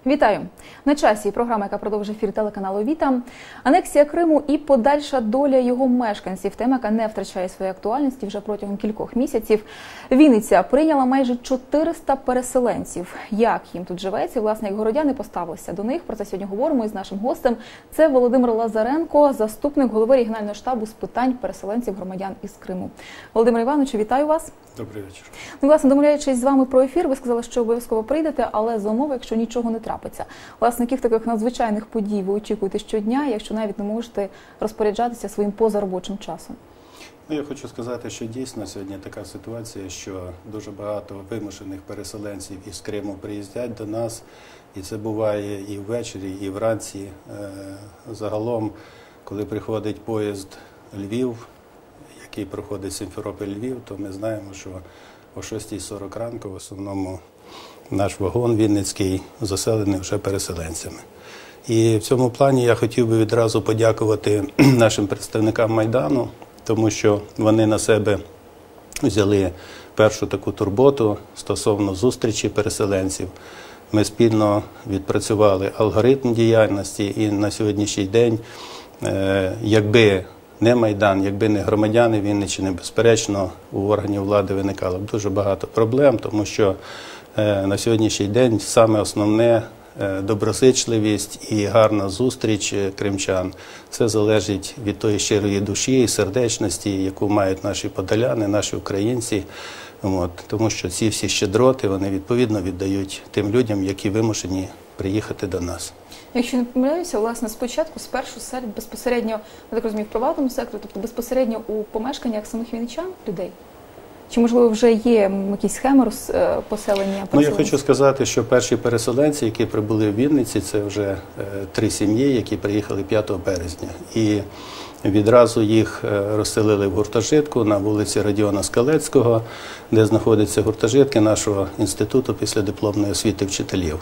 Вітаю! На часі програма, яка продовжує ефір телеканалу «Віта». Анексія Криму і подальша доля його мешканців. Тема, яка не втрачає своєї актуальності вже протягом кількох місяців. Вінниця прийняла майже 400 переселенців. Як їм тут живеться, власне, як городяни поставилися до них. Про це сьогодні говоримо із нашим гостем. Це Володимир Лазаренко, заступник голови регіонального штабу з питань переселенців громадян із Криму. Володимир Івановичу, вітаю вас. Добрий вечір. Ну, власне, домовляючись з вами про ефір, ви сказали, що обов'язково прийдете, але за умови, якщо нічого не трапиться. Власне, яких таких надзвичайних подій ви очікуєте щодня, якщо навіть не можете розпоряджатися своїм позаробочим часом? Ну, я хочу сказати, що дійсно сьогодні така ситуація, що дуже багато вимушених переселенців із Криму приїздять до нас. І це буває і ввечері, і вранці. Загалом, коли приходить поїзд Львів, який проходить Сімферополь-Львів, то ми знаємо, що о 6:40 ранку в основному наш вагон Вінницький заселений вже переселенцями. І в цьому плані я хотів би відразу подякувати нашим представникам Майдану, тому що вони на себе взяли першу таку турботу стосовно зустрічі переселенців. Ми спільно відпрацювали алгоритм діяльності, і на сьогоднішній день, якби не Майдан, якби не громадяни Вінниччини, безперечно, у органів влади виникало б дуже багато проблем, тому що на сьогоднішній день саме основне – доброзичливість і гарна зустріч кримчан. Це залежить від тої щирої душі і сердечності, яку мають наші подоляни, наші українці. Тому що ці всі щедроти, вони відповідно віддають тим людям, які вимушені приїхати до нас. Якщо не помиляюся, власне, спочатку, спершу безпосередньо, я так розумію, в приватному секторі, тобто безпосередньо у помешканнях самих вінничан людей? Чи, можливо, вже є якісь схеми поселення? Ну, я хочу сказати, що перші переселенці, які прибули в Вінниці, це вже 3 сім'ї, які приїхали 5 березня. І відразу їх розселили в гуртожитку на вулиці Радіона Скалецького, де знаходяться гуртожитки нашого інституту післядипломної освіти вчителів.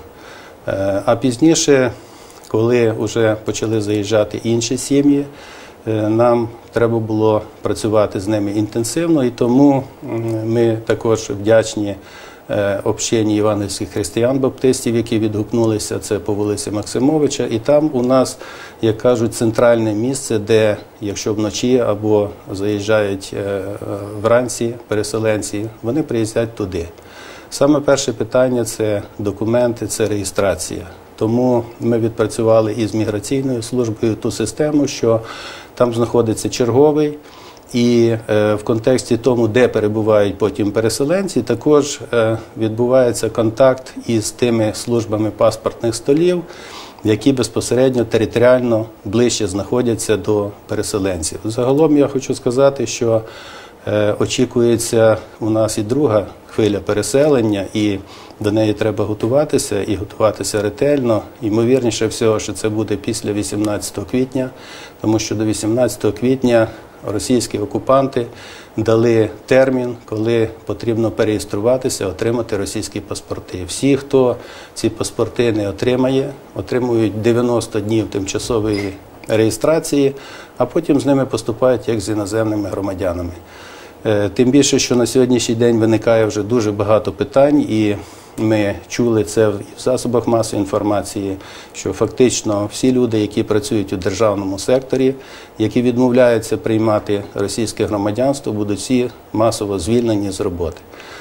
А пізніше, коли вже почали заїжджати інші сім'ї, нам треба було працювати з ними інтенсивно, і тому ми також вдячні общині євангельських християн-баптистів, які відгукнулися, це по вулиці Максимовича. І там у нас, як кажуть, центральне місце, де, якщо вночі або заїжджають вранці переселенці, вони приїздять туди. Саме перше питання – це документи, це реєстрація. Тому ми відпрацювали із міграційною службою ту систему, що там знаходиться черговий, і в контексті тому, де перебувають потім переселенці, також відбувається контакт із тими службами паспортних столів, які безпосередньо територіально ближче знаходяться до переселенців. Загалом я хочу сказати, що очікується у нас і друга хвиля переселення, і до неї треба готуватися, і готуватися ретельно. Ймовірніше всього, що це буде після 18 квітня, тому що до 18 квітня російські окупанти дали термін, коли потрібно переєструватися, отримати російські паспорти. Всі, хто ці паспорти не отримає, отримують 90 днів тимчасової реєстрації, а потім з ними поступають як з іноземними громадянами. Тим більше, що на сьогоднішній день виникає вже дуже багато питань, і ми чули це в засобах масової інформації, що фактично всі люди, які працюють у державному секторі, які відмовляються приймати російське громадянство, будуть всі масово звільнені з роботи.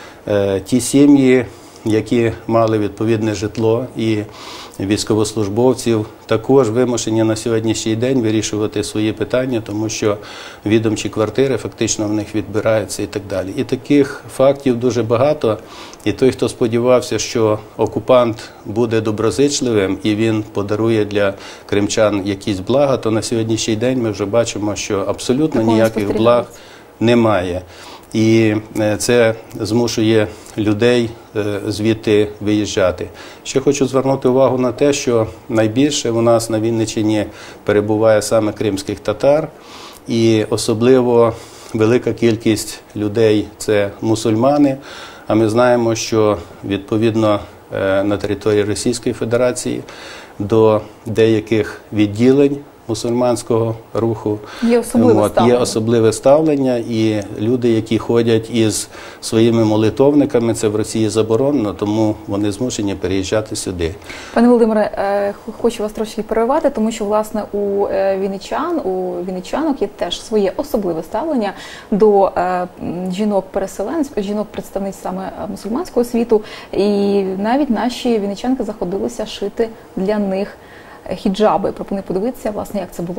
Ті сім'ї, які мали відповідне житло, і військовослужбовців, також вимушені на сьогоднішній день вирішувати свої питання, тому що відомчі квартири фактично в них відбираються і так далі. І таких фактів дуже багато. І той, хто сподівався, що окупант буде доброзичливим і він подарує для кримчан якісь блага, то на сьогоднішній день ми вже бачимо, що абсолютно ніяких благ немає. І це змушує людей звідти виїжджати. Ще хочу звернути увагу на те, що найбільше у нас на Вінниччині перебуває саме кримських татар, і особливо велика кількість людей – це мусульмани, а ми знаємо, що відповідно на території Російської Федерації до деяких відділень мусульманського руху. Є особливе ставлення, і люди, які ходять із своїми молитовниками, це в Росії заборонено, тому вони змушені переїжджати сюди. Пане Володимире, хочу вас трошки перервати, тому що, власне, у вінничанок є теж своє особливе ставлення до жінок-переселенців, жінок-представниць саме мусульманського світу, і навіть наші вінничанки заходилися шити для них хіджаби. Пропоную подивитися, власне, як це було.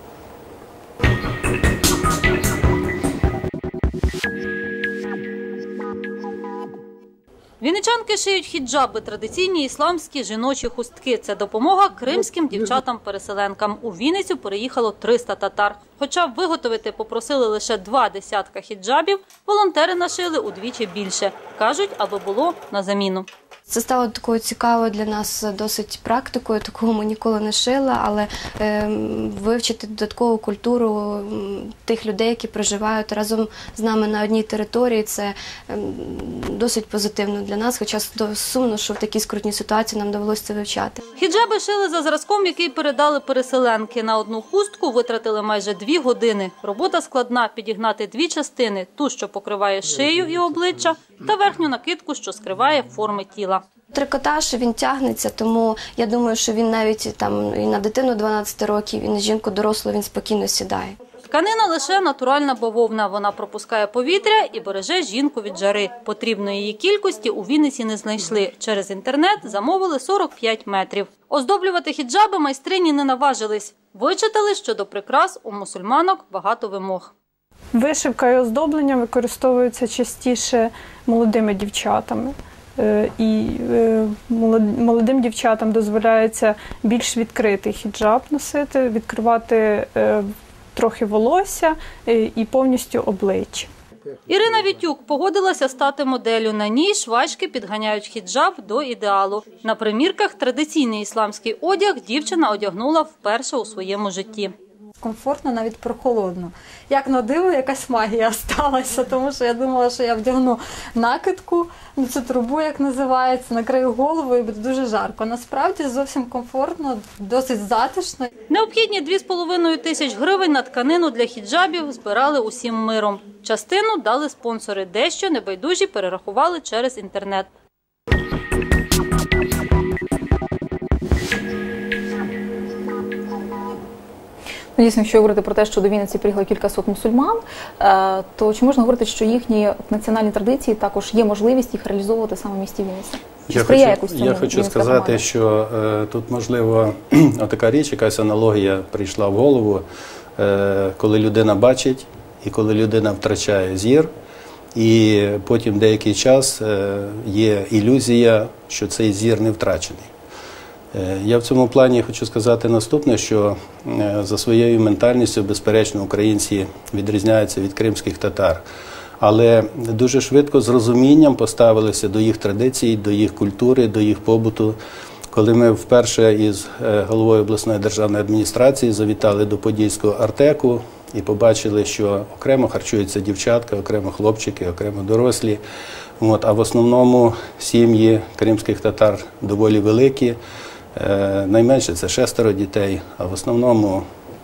Вінничанки шиють хіджаби – традиційні ісламські жіночі хустки. Це допомога кримським дівчатам-переселенкам. У Вінницю переїхало 300 татар. Хоча виготовити попросили лише 20 хіджабів, волонтери нашили удвічі більше. Кажуть, аби було на заміну. Це стало такою цікавою для нас досить практикою, такого ми ніколи не шили, але вивчити додаткову культуру тих людей, які проживають разом з нами на одній території, це досить позитивно для нас, хоча сумно, що в такій скрутній ситуації нам довелося це вивчати. Хіджаби шили за зразком, який передали переселенки. На одну хустку витратили майже 2 години. Робота складна – підігнати 2 частини – ту, що покриває шию і обличчя, та верхню накидку, що скриває форми тіла. Трикотаж, він тягнеться, тому я думаю, що він навіть там і на дитину 12 років, і на жінку дорослу він спокійно сідає. Тканина лише натуральна бавовна. Вона пропускає повітря і береже жінку від жари. Потрібної її кількості у Вінниці не знайшли. Через інтернет замовили 45 метрів. Оздоблювати хіджаби майстрині не наважились. Вичитали, що до прикрас у мусульманок багато вимог. Вишивка і оздоблення використовуються частіше молодими дівчатами. І молодим дівчатам дозволяється більш відкритий хіджаб носити, відкривати трохи волосся і повністю обличчя. Ірина Вітюк погодилася стати моделлю. На ній швачки підганяють хіджаб до ідеалу. На примірках традиційний ісламський одяг дівчина одягнула вперше у своєму житті. Комфортно, навіть прохолодно. Як на диво, якась магія сталася, тому що я думала, що я вдягну накидку, цю трубу, як називається, накрию голову і буде дуже жарко. Насправді зовсім комфортно, досить затишно. Необхідні 2,5 тисяч гривень на тканину для хіджабів збирали усім миром. Частину дали спонсори, дещо небайдужі перерахували через інтернет. Дійсно, якщо говорити про те, що до Вінниці приїхало кількасот мусульман, то чи можна говорити, що їхні національні традиції також є можливість їх реалізовувати саме в місті Вінниці? Я хочу сказати, що тут, можливо, така річ, якась аналогія прийшла в голову, коли людина бачить і коли людина втрачає зір, і потім деякий час є ілюзія, що цей зір не втрачений. Я в цьому плані хочу сказати наступне, що за своєю ментальністю, безперечно, українці відрізняються від кримських татар. Але дуже швидко з розумінням поставилися до їх традицій, до їх культури, до їх побуту. Коли ми вперше із головою обласної державної адміністрації завітали до Подільського Артеку і побачили, що окремо харчуються дівчатка, окремо хлопчики, окремо дорослі. А в основному сім'ї кримських татар доволі великі. Найменше це 6 дітей, а в основному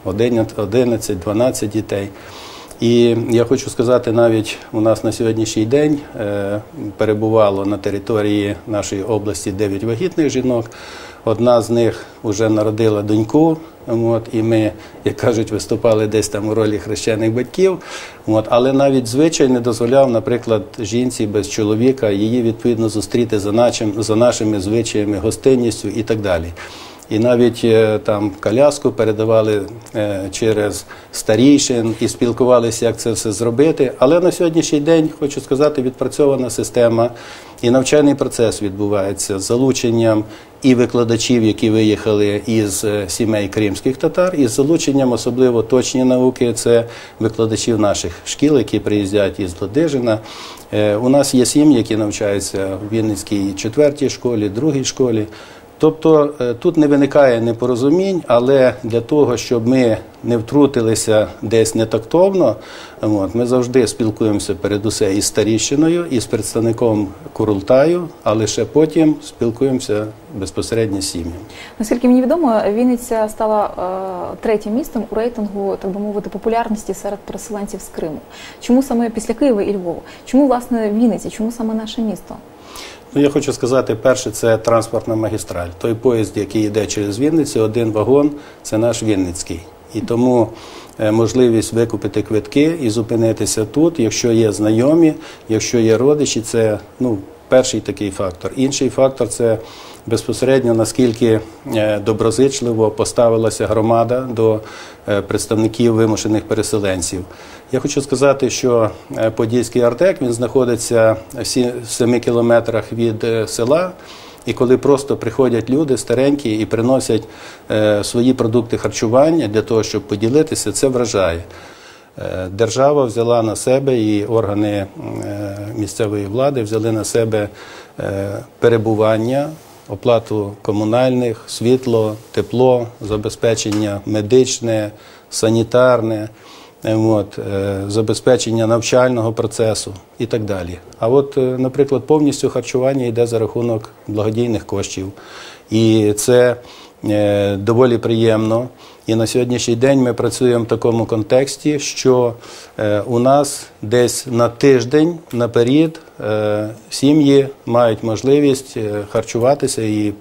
11-12 дітей. І я хочу сказати, навіть у нас на сьогоднішній день перебувало на території нашої області 9 вагітних жінок. Одна з них вже народила доньку, і ми, як кажуть, виступали десь там у ролі хрещених батьків. Але навіть звичай не дозволяв, наприклад, жінці без чоловіка її відповідно зустріти за нашими звичаями, гостинністю і так далі. І навіть там коляску передавали через старійшин і спілкувалися, як це все зробити. Але на сьогоднішній день, хочу сказати, відпрацьована система і навчальний процес відбувається з залученням і викладачів, які виїхали із сімей кримських татар, і з залученням особливо точні науки, це викладачів наших шкіл, які приїздять із Ладижина. У нас є сім'ї, які навчаються в Вінницькій 4-й школі, 2-й школі. Тобто тут не виникає непорозумінь, але для того, щоб ми не втрутилися десь нетактовно, ми завжди спілкуємося передусе із старіщиною, із представником Курултаю, а лише потім спілкуємося безпосередньо з сім'ями. Наскільки мені відомо, Вінниця стала третім містом у рейтингу, так би мовити, популярності серед переселенців з Криму. Чому саме після Києва і Львова? Чому, власне, Вінниця? Чому саме наше місто? Я хочу сказати, перше, це транспортна магістраль. Той поїзд, який йде через Вінницю, один вагон – це наш Вінницький. І тому можливість викупити квитки і зупинитися тут, якщо є знайомі, якщо є родичі, це перший такий фактор. Інший фактор – це безпосередньо, наскільки доброзичливо поставилася громада до представників вимушених переселенців. Я хочу сказати, що Подільський Артек, він знаходиться в 7 кілометрах від села, і коли просто приходять люди старенькі і приносять свої продукти харчування для того, щоб поділитися, це вражає. Держава взяла на себе, і органи місцевої влади взяли на себе перебування, оплату комунальних, світло, тепло, забезпечення медичне, санітарне, забезпечення навчального процесу і так далі. А от, наприклад, повністю харчування йде за рахунок благодійних коштів. І це доволі приємно. І на сьогоднішній день ми працюємо в такому контексті, що у нас десь на тиждень наперед сім'ї мають можливість харчуватися і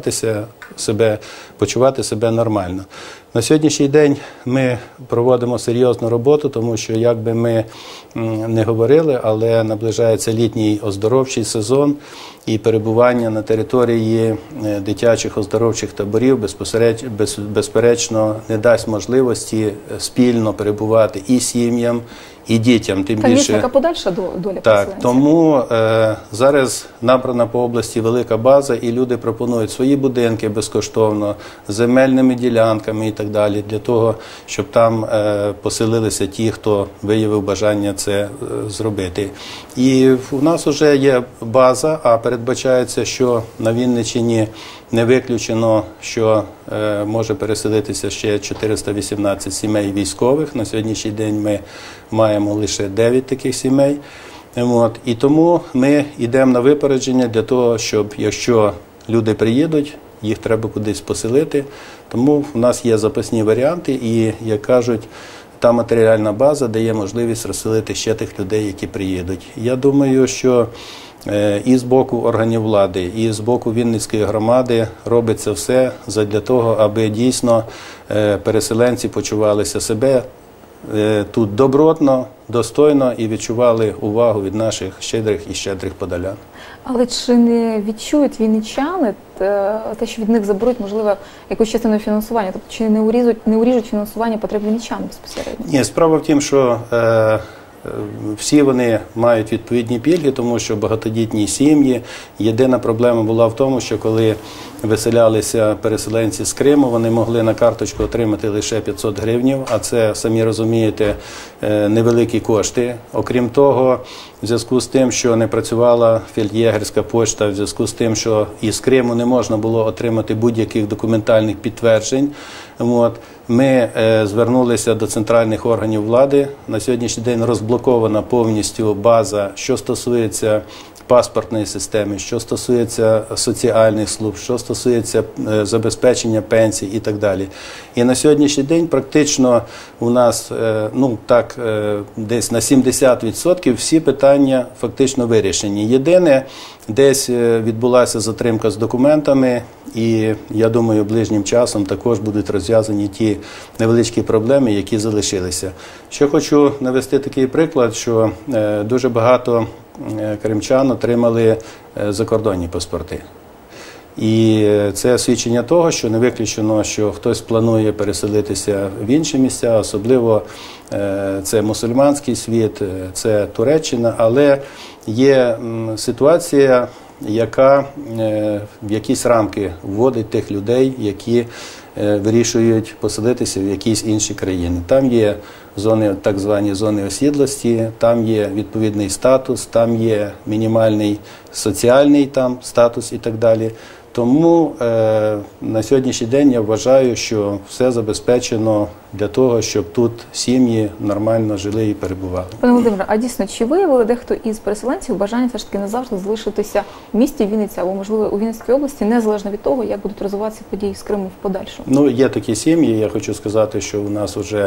почувати себе нормально. На сьогоднішній день ми проводимо серйозну роботу, тому що, як би ми не говорили, але наближається літній оздоровчий сезон, і перебування на території дитячих оздоровчих таборів безперечно не дасть можливості спільно перебувати і сім'ям, і дітям. Тим більше, яка подальша доля переселенців? Так, тому зараз набрана по області велика база, і люди пропонують свої будинки безкоштовно, з земельними ділянками і так далі, для того, щоб там поселилися ті, хто виявив бажання це зробити. І у нас вже є база, а передбачається, що на Вінниччині не виключено, що може переселитися ще 418 сімей військових. На сьогоднішній день ми маємо лише 9 таких сімей. І тому ми йдемо на випередження для того, щоб, якщо люди приїдуть, їх треба кудись поселити. Тому в нас є запасні варіанти і, як кажуть, та матеріальна база дає можливість розселити ще тих людей, які приїдуть. Я думаю, що і з боку органів влади, і з боку Вінницької громади робиться все задля того, аби дійсно переселенці почувалися себе тут добротно, достойно і відчували увагу від наших щедрих подолян. Але чи не відчують вінничани те, що від них заберуть, можливо, якусь частину фінансування? Тобто, чи не уріжуть фінансування потреб вінничан безпосередньо? Ні, справа в тім, що всі вони мають відповідні пільги, тому що багатодітні сім'ї. Єдина проблема була в тому, що коли виселялися переселенці з Криму, вони могли на карточку отримати лише 500 гривнів, а це, самі розумієте, невеликі кошти. Окрім того, в зв'язку з тим, що не працювала фельд'єгерська пошта, в зв'язку з тим, що із Криму не можна було отримати будь-яких документальних підтверджень, ми звернулися до центральних органів влади. На сьогоднішній день розблокована повністю база, що стосується паспортної системи, що стосується соціальних служб, що стосується забезпечення пенсій і так далі. І на сьогоднішній день практично у нас десь на 70% всі питання фактично вирішені. Єдине, десь відбулася затримка з документами, і я думаю, ближнім часом також будуть розв'язані ті невеличкі проблеми, які залишилися. Ще хочу навести такий приклад, що дуже багато кримчан отримали закордонні паспорти. І це свідчення того, що не виключено, що хтось планує переселитися в інші місця, особливо це мусульманський світ, це Туреччина, але є ситуація, яка в якісь рамки вводить тих людей, які вирішують поселитися в якісь інші країни. Там є зони, так звані зони осідлості, там є відповідний статус, там є мінімальний соціальний статус і так далі. Тому на сьогоднішній день я вважаю, що все забезпечено для того, щоб тут сім'ї нормально жили і перебували. Пане Володимире, а дійсно, чи виявили дехто із переселенців бажання все ж таки назавжди залишитися в місті Вінниця або, можливо, у Вінницькій області, незалежно від того, як будуть розвиватися події з Криму в подальшому? Ну, є такі сім'ї, я хочу сказати, що у нас вже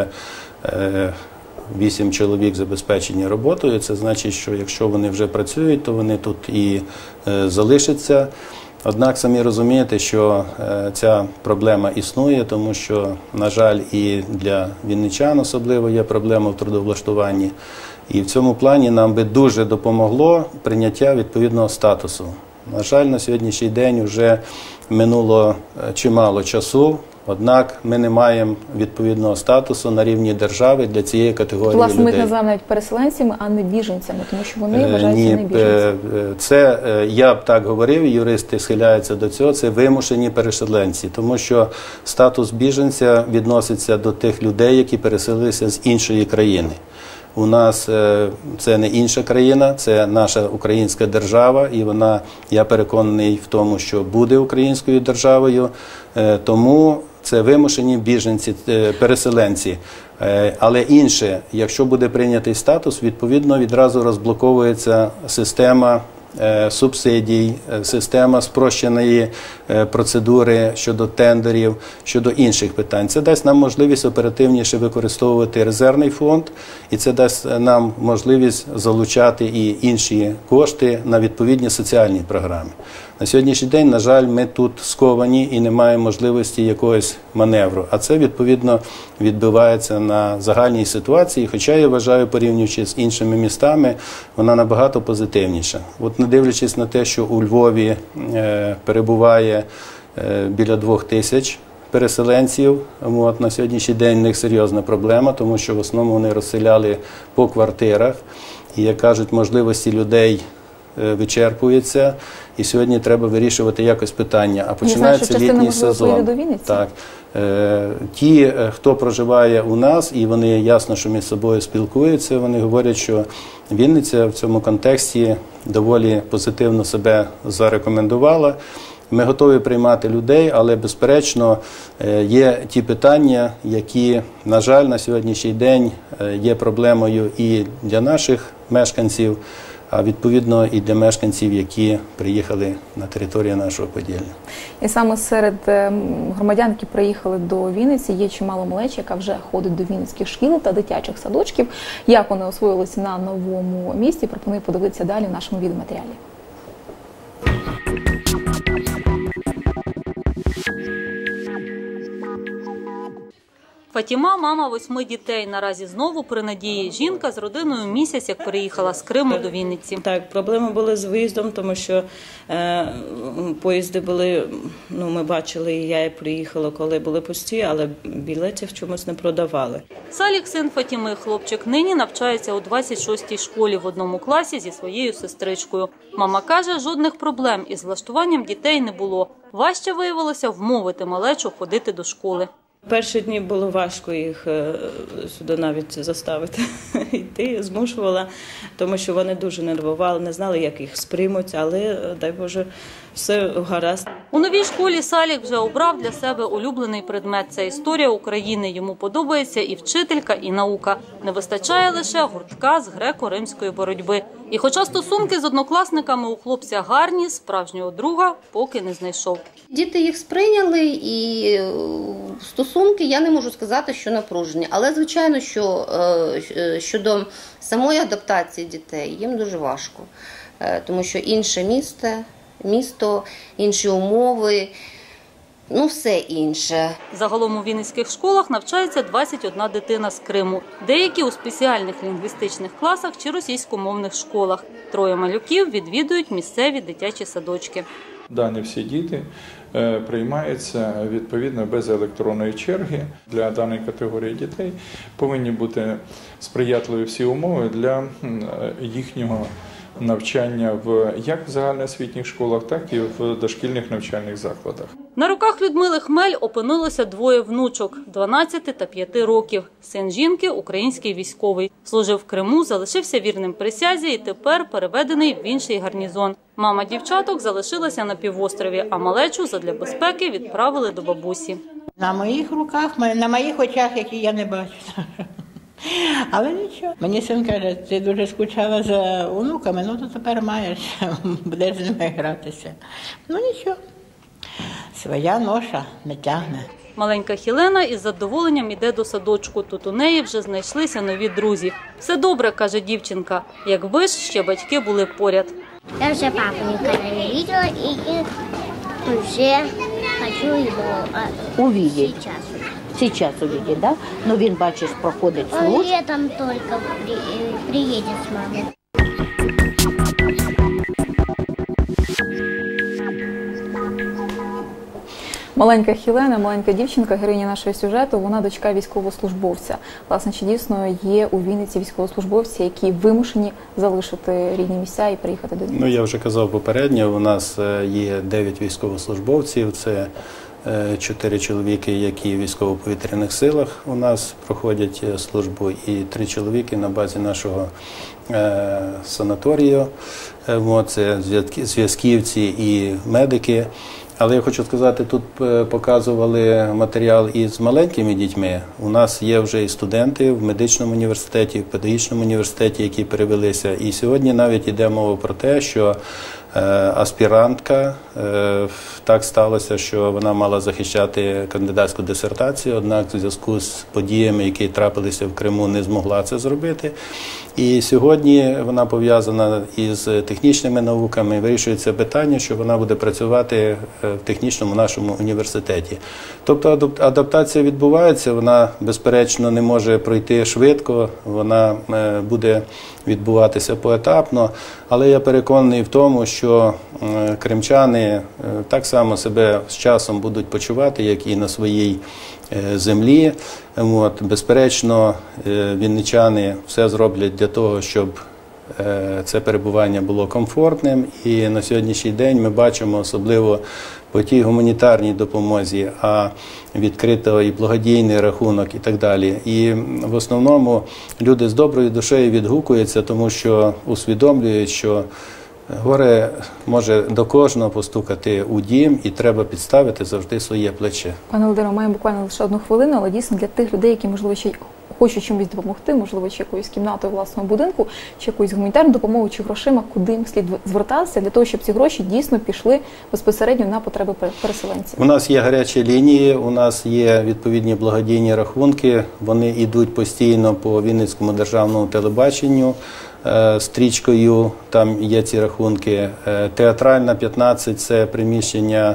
8 чоловік забезпечені роботою. Це значить, що якщо вони вже працюють, то вони тут і залишаться. Однак самі розумієте, що ця проблема існує, тому що, на жаль, і для вінничан особливо є проблема в трудовлаштуванні. І в цьому плані нам би дуже допомогло прийняття відповідного статусу. На жаль, на сьогоднішній день вже минуло чимало часу, однак ми не маємо відповідного статусу на рівні держави для цієї категорії людей. Власне, ми їх називаємо навіть переселенцями, а не біженцями, тому що вони вважаються не біженцями. Це, я б так говорив, юристи схиляються до цього, це вимушені переселенці, тому що статус біженця відноситься до тих людей, які переселилися з іншої країни. У нас це не інша країна, це наша українська держава, і вона, я переконаний в тому, що буде українською державою, тому це вимушені біженці, переселенці. Але інше, якщо буде прийнятий статус, відповідно відразу розблоковується система субсидій, система спрощеної процедури щодо тендерів, щодо інших питань. Це дасть нам можливість оперативніше використовувати резервний фонд, і це дасть нам можливість залучати і інші кошти на відповідні соціальні програми. На сьогоднішній день, на жаль, ми тут сковані і не маємо можливості якогось маневру, а це, відповідно, відбивається на загальній ситуації, хоча я вважаю, порівнюючи з іншими містами, вона набагато позитивніша. От не дивлячись на те, що у Львові перебуває біля 2000 переселенців, на сьогоднішній день в них серйозна проблема, тому що в основному вони розселяли по квартирах, і, як кажуть, можливості людей вичерпуються, і сьогодні треба вирішувати якось питання. А починається літній сезон. Так. Ті, хто проживає у нас, і вони ясно, що між собою спілкуються, вони говорять, що Вінниця в цьому контексті доволі позитивно себе зарекомендувала. Ми готові приймати людей, але, безперечно, є ті питання, які, на жаль, на сьогоднішній день є проблемою і для наших мешканців, а відповідно і для мешканців, які приїхали на територію нашого Поділля. І саме серед громадян, які приїхали до Вінниці, є чимало малечі, яка вже ходить до вінницьких шкіл та дитячих садочків. Як вони освоїлися на новому місці, пропоную подивитися далі в нашому відеоматеріалі. Фатіма – мама 8 дітей. Наразі знову при надії. Жінка з родиною місяць, як переїхала з Криму до Вінниці. Так, проблеми були з виїздом, тому що поїзди були, ми бачили, і я приїхала, коли були пусті, але білетів чомусь не продавали. Салік – син Фатіми. Хлопчик нині навчається у 26-й школі в одному класі зі своєю сестричкою. Мама каже, жодних проблем із влаштуванням дітей не було. Важче виявилося вмовити малечу ходити до школи. Перші дні було важко їх сюди навіть заставити йти, змушувала, тому що вони дуже нервували, не знали, як їх сприймуть, але, дай Боже, все гаразд. У новій школі Салік вже обрав для себе улюблений предмет – це історія України. Йому подобається і вчителька, і наука. Не вистачає лише гуртка з греко-римської боротьби. І хоча стосунки з однокласниками у хлопця гарні, справжнього друга поки не знайшов. Діти їх сприйняли, і стосунки, я не можу сказати, що напружені. Але, звичайно, що щодо самої адаптації дітей їм дуже важко. Тому що інше місто, інші умови, все інше. Загалом у вінницьких школах навчається 21 дитина з Криму. Деякі у спеціальних лінгвістичних класах чи російськомовних школах. 3 малюків відвідують місцеві дитячі садочки. Дані всі діти приймаються відповідно без електронної черги. Для даної категорії дітей повинні бути сприятливі всі умови для їхнього навчання як в загальноосвітніх школах, так і в дошкільних навчальних закладах. На руках Людмили Хмель опинилося 2 внучок – 12 та 5 років. Син жінки – український військовий. Служив в Криму, залишився вірним присязі і тепер переведений в інший гарнізон. Мама дівчаток залишилася на півострові, а малечу задля безпеки відправили до бабусі. На моїх руках, на моїх очах, які я не бачу. Але нічого. Мені син каже, ти дуже скучала за онуками, ну то тепер маєш, будеш з ними гратися. Ну нічого, своя ноша не тягне. Маленька Хілена із задоволенням іде до садочку. Тут у неї вже знайшлися нові друзі. Все добре, каже дівчинка, якби ж ще батьки були поряд. Я вже папу ніколи не бачила і вже хочу його увидеть. Сейчас увидеть, да? Ну, він, бачиш, проходить службу. Он летом только приедет с мамой. Маленька Хілена, маленька дівчинка, героїня нашого сюжету, вона дочка військовослужбовця. Власне, чи дійсно є у Вінниці військовослужбовці, які вимушені залишити рідні місця і приїхати до Вінниці? Ну, я вже казав попередньо, у нас є 9 військовослужбовців, це 4 чоловіки, які в військово-повітряних силах у нас проходять службу, і 3 чоловіки на базі нашого санаторію. Це зв'язківці і медики. Але я хочу сказати, тут показували матеріал із маленькими дітьми. У нас є вже і студенти в медичному університеті, в педагогічному університеті, які перевелися. І сьогодні навіть йде мова про те, що аспірантка, так сталося, що вона мала захищати кандидатську дисертацію, однак в зв'язку з подіями, які трапилися в Криму, не змогла це зробити. І сьогодні вона пов'язана із технічними науками, вирішується питання, що вона буде працювати в технічному нашому університеті. Тобто адаптація відбувається, вона, безперечно, не може пройти швидко, вона буде відбуватися поетапно, але я переконаний в тому, що кримчани так само себе з часом будуть почувати, як і на своїй землі. Безперечно, вінничани все зроблять для того, щоб це перебування було комфортним. І на сьогоднішній день ми бачимо, особливо по тій гуманітарній допомозі, а відкрито і благодійний рахунок і так далі. І в основному люди з доброю душею відгукуються, тому що усвідомлюють, що горе може до кожного постукати у дім, і треба підставити завжди своє плече. Пане Володимире, маємо буквально лише 1 хвилину, але дійсно для тих людей, які, можливо, ще хочуть чимось допомогти, можливо, чи якоюсь кімнатою власного будинку, чи якоюсь гуманітарною допомогою, чи грошима, куди їм слід звертатися, для того, щоб ці гроші дійсно пішли безпосередньо на потреби переселенців. У нас є гарячі лінії, у нас є відповідні благодійні рахунки, вони йдуть постійно по Вінницькому державному телебаченню, стрічкою, там є ці рахунки. Театральна, 15 – це приміщення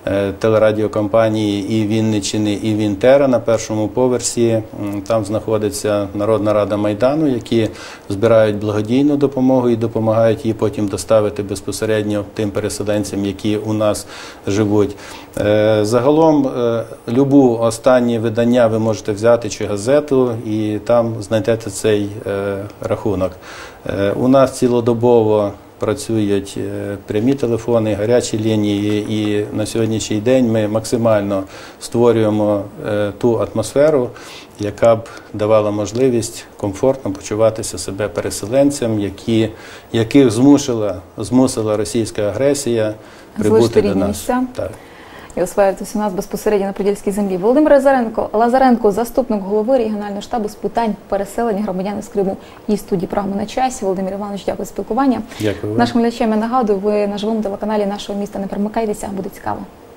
телерадіокомпанії і Вінниччини, і Вінтера на 1-му поверсі. Там знаходиться Народна рада Майдану, які збирають благодійну допомогу і допомагають її потім доставити безпосередньо тим переселенцям, які у нас живуть. Загалом, любу останнє видання ви можете взяти, чи газету, і там знайдете цей рахунок. У нас цілодобово працюють прямі телефони, гарячі лінії, і на сьогоднішній день ми максимально створюємо ту атмосферу, яка б давала можливість комфортно почуватися себе переселенцям, яких змусила російська агресія прибути до нас. Так. І осваюватися у нас безпосередньо на Подільській землі. Володимир Лазаренко, заступник голови регіонального штабу з питань переселення громадян з Криму, і студії програми «На часі». Володимир Іванович, дякую за спілкування. Дякую. Нашим глядачам я нагадую, ви на живому телеканалі нашого міста. Не перемикайтеся, буде цікаво.